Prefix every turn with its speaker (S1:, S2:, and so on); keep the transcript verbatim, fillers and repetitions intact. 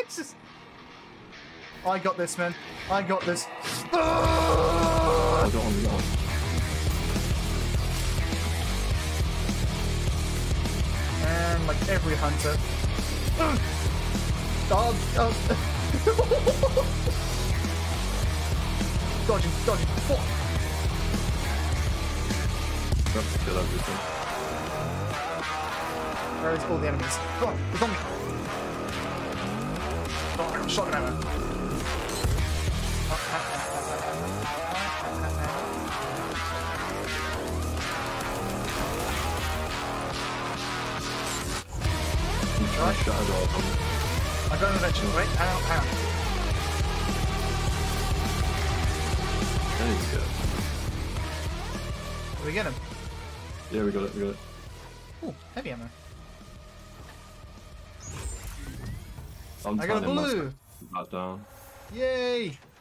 S1: Jesus. I got this, man. I got this.
S2: Hold on, hold on.
S1: And like every hunter. Oh, oh. Dodging, dodging. Fuck.
S2: Have to kill everything.
S1: Where is all the enemies? Come on, it's on me. Oh, I got shotgun ammo.
S2: Right. Shut it off.
S1: I got an invention. Wait, hang on, hang on.
S2: There you go.
S1: Did we get him?
S2: Yeah, we got it, we got it.
S1: Ooh, heavy ammo.
S2: I'm
S1: I got a
S2: turning my
S1: blue.
S2: stuff back down.
S1: Yay!